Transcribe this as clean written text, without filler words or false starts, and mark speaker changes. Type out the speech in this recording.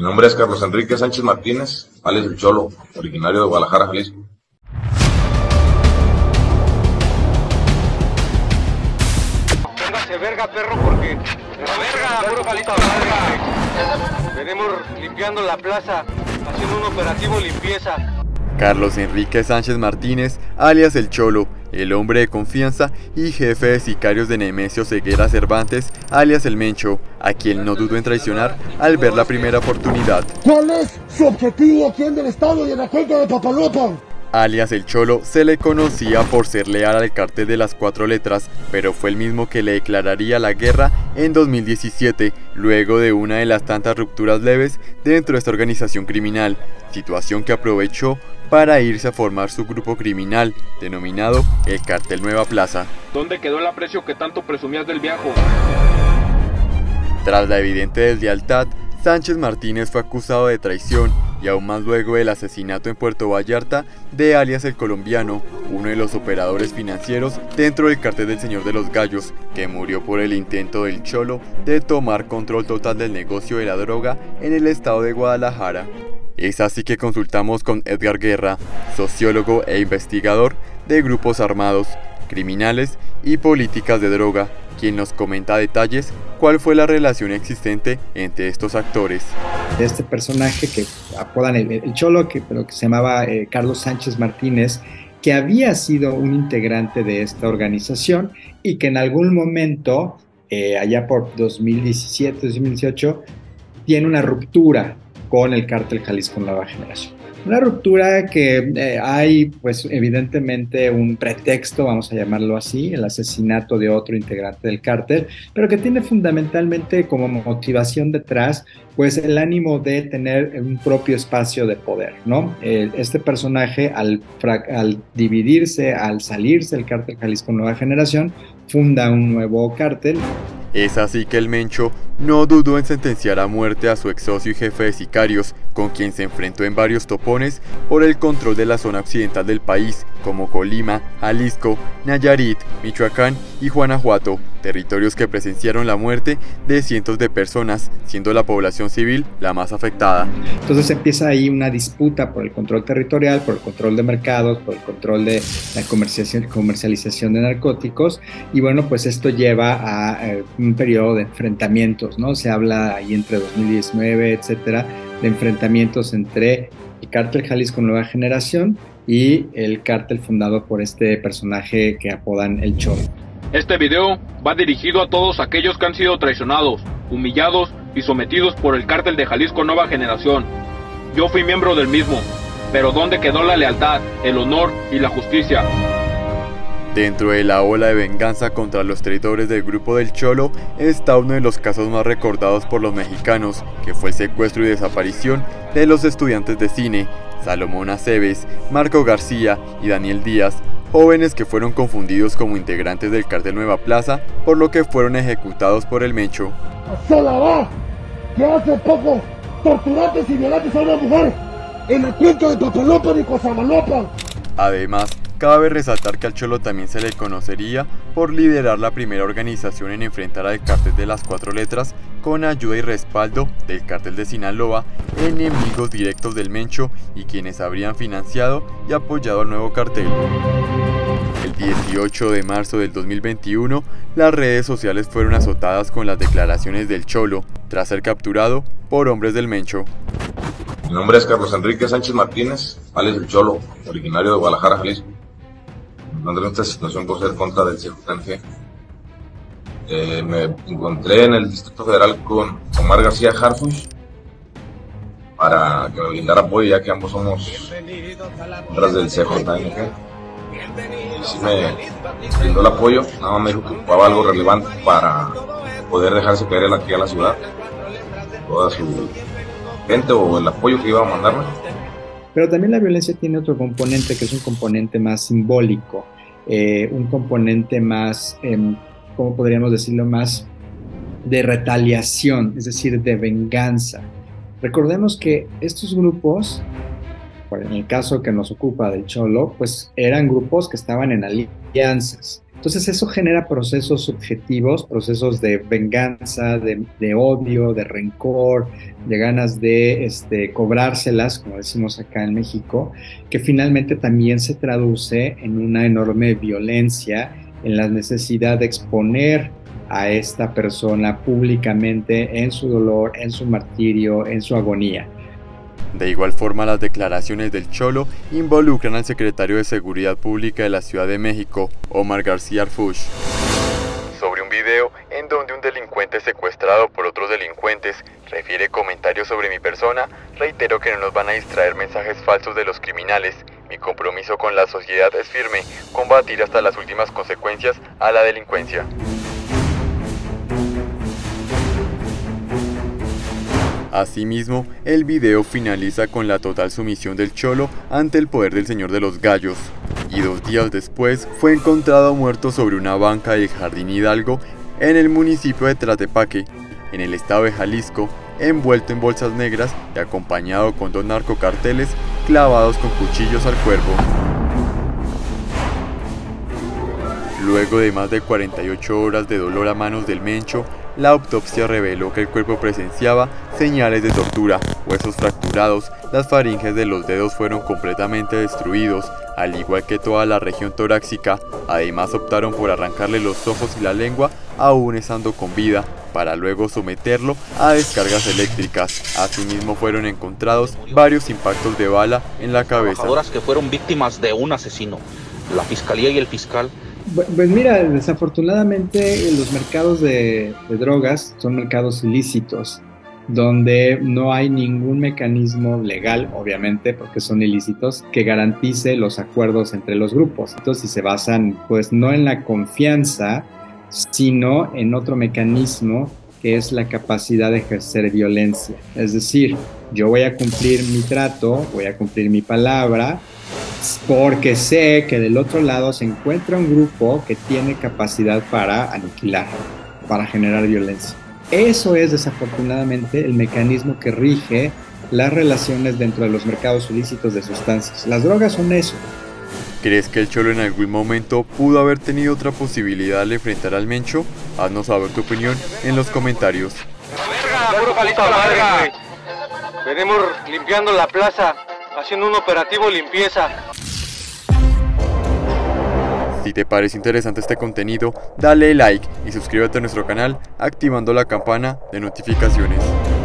Speaker 1: Mi nombre es Carlos Enrique Sánchez Martínez, alias El Cholo, originario de Guadalajara, Jalisco.
Speaker 2: Póngase verga, perro, porque la verga, puro palito verga. Venimos limpiando la plaza, haciendo un operativo limpieza.
Speaker 3: Carlos Enrique Sánchez Martínez, alias El Cholo, el hombre de confianza y jefe de sicarios de Nemesio Ceguera Cervantes, alias El Mencho, a quien no dudó en traicionar al ver la primera oportunidad.
Speaker 4: ¿Cuál es su objetivo aquí en el estado y en la cuenca de Papaloapan?
Speaker 3: Alias El Cholo se le conocía por ser leal al cartel de las 4 letras, pero fue el mismo que le declararía la guerra en 2017, luego de una de las tantas rupturas leves dentro de esta organización criminal, situación que aprovechó para irse a formar su grupo criminal, denominado el Cartel Nueva Plaza.
Speaker 5: ¿Dónde quedó el aprecio que tanto presumías del viejo?
Speaker 3: Tras la evidente deslealtad, Sánchez Martínez fue acusado de traición y aún más luego del asesinato en Puerto Vallarta de alias El Colombiano, uno de los operadores financieros dentro del cartel del Señor de los Gallos, que murió por el intento del Cholo de tomar control total del negocio de la droga en el estado de Guadalajara. Es así que consultamos con Edgar Guerra, sociólogo e investigador de grupos armados, criminales y políticas de droga, quien nos comenta a detalles cuál fue la relación existente entre estos actores.
Speaker 6: Este personaje que apodan el Cholo, pero que se llamaba Carlos Sánchez Martínez, que había sido un integrante de esta organización y que en algún momento, allá por 2017-2018, tiene una ruptura con el Cártel Jalisco Nueva Generación. Una ruptura que hay, pues evidentemente un pretexto, vamos a llamarlo así, el asesinato de otro integrante del cártel, pero que tiene fundamentalmente como motivación detrás, pues el ánimo de tener un propio espacio de poder, ¿no? Este personaje, al dividirse, al salirse del Cártel Jalisco Nueva Generación, funda un nuevo cártel.
Speaker 3: Es así que el Mencho no dudó en sentenciar a muerte a su ex socio y jefe de sicarios, con quien se enfrentó en varios topones por el control de la zona occidental del país, como Colima, Jalisco, Nayarit, Michoacán y Guanajuato, territorios que presenciaron la muerte de cientos de personas, siendo la población civil la más afectada.
Speaker 6: Entonces empieza ahí una disputa por el control territorial, por el control de mercados, por el control de la comercialización de narcóticos, y bueno, pues esto lleva a un periodo de enfrentamientos, ¿no? Se habla ahí entre 2019, etcétera, de enfrentamientos entre el Cártel Jalisco Nueva Generación y el cártel fundado por este personaje que apodan El Cholo.
Speaker 5: Este video va dirigido a todos aquellos que han sido traicionados, humillados y sometidos por el Cártel de Jalisco Nueva Generación. Yo fui miembro del mismo, pero ¿dónde quedó la lealtad, el honor y la justicia?
Speaker 3: Dentro de la ola de venganza contra los traidores del grupo del Cholo está uno de los casos más recordados por los mexicanos, que fue el secuestro y desaparición de los estudiantes de cine, Salomón Aceves, Marco García y Daniel Díaz, jóvenes que fueron confundidos como integrantes del Cártel Nueva Plaza, por lo que fueron ejecutados por el Mencho.
Speaker 4: Se la va, que hace poco torturantes y violantes a una mujer en la cuenca de Papaloapan y Cosamaloapan.
Speaker 3: Además, cabe resaltar que al Cholo también se le conocería por liderar la primera organización en enfrentar al Cártel de las 4 letras con ayuda y respaldo del Cártel de Sinaloa, enemigos directos del Mencho y quienes habrían financiado y apoyado al nuevo cartel. El 18 de marzo del 2021, las redes sociales fueron azotadas con las declaraciones del Cholo, tras ser capturado por hombres del Mencho.
Speaker 1: Mi nombre es Carlos Enrique Sánchez Martínez, alias El Cholo, originario de Guadalajara, Jalisco. Me encontré en esta situación por ser contra del CJNG. Me encontré en el Distrito Federal con Omar García Harfuch para que me brindara apoyo, ya que ambos somos contras del CJNG. Y sí me brindó el apoyo, nada más me dijo que ocupaba algo relevante para poder dejarse caer aquí a la ciudad, toda su gente o el apoyo que iba a mandarme.
Speaker 6: Pero también la violencia tiene otro componente, que es un componente más simbólico, un componente más, ¿cómo podríamos decirlo?, más de retaliación, es decir, de venganza. Recordemos que estos grupos, en el caso que nos ocupa del Cholo, pues eran grupos que estaban en alianzas. Entonces eso genera procesos subjetivos, procesos de venganza, de odio, de rencor, de ganas de cobrárselas, como decimos acá en México, que finalmente también se traduce en una enorme violencia, en la necesidad de exponer a esta persona públicamente en su dolor, en su martirio, en su agonía.
Speaker 3: De igual forma, las declaraciones del Cholo involucran al secretario de Seguridad Pública de la Ciudad de México, Omar García Harfuch, sobre un video en donde un delincuente secuestrado por otros delincuentes refiere comentarios sobre mi persona. Reitero que no nos van a distraer mensajes falsos de los criminales. Mi compromiso con la sociedad es firme, combatir hasta las últimas consecuencias a la delincuencia. Asimismo, el video finaliza con la total sumisión del Cholo ante el poder del Señor de los Gallos, y 2 días después fue encontrado muerto sobre una banca del Jardín Hidalgo en el municipio de Tlaquepaque, en el estado de Jalisco, envuelto en bolsas negras y acompañado con 2 narcocarteles clavados con cuchillos al cuerpo. Luego de más de 48 horas de dolor a manos del Mencho, la autopsia reveló que el cuerpo presenciaba señales de tortura, huesos fracturados, las faringes de los dedos fueron completamente destruidos, al igual que toda la región torácica. Además optaron por arrancarle los ojos y la lengua, aún estando con vida, para luego someterlo a descargas eléctricas. Asimismo fueron encontrados varios impactos de bala en la cabeza.
Speaker 7: Trabajadoras que fueron víctimas de un asesino. La fiscalía y el fiscal.
Speaker 6: Pues mira, desafortunadamente los mercados de drogas son mercados ilícitos, donde no hay ningún mecanismo legal, obviamente, porque son ilícitos, que garantice los acuerdos entre los grupos. Entonces, si se basan, pues, no en la confianza, sino en otro mecanismo que es la capacidad de ejercer violencia. Es decir, yo voy a cumplir mi trato, voy a cumplir mi palabra, porque sé que del otro lado se encuentra un grupo que tiene capacidad para aniquilar, para generar violencia. Eso es desafortunadamente el mecanismo que rige las relaciones dentro de los mercados ilícitos de sustancias. Las drogas son eso.
Speaker 3: ¿Crees que el Cholo en algún momento pudo haber tenido otra posibilidad al enfrentar al Mencho? Haznos saber tu opinión en los comentarios.
Speaker 2: ¡La verga! ¡Puro palito a la verga, güey! Venimos limpiando la plaza, haciendo un operativo limpieza.
Speaker 3: Si te parece interesante este contenido, dale like y suscríbete a nuestro canal activando la campana de notificaciones.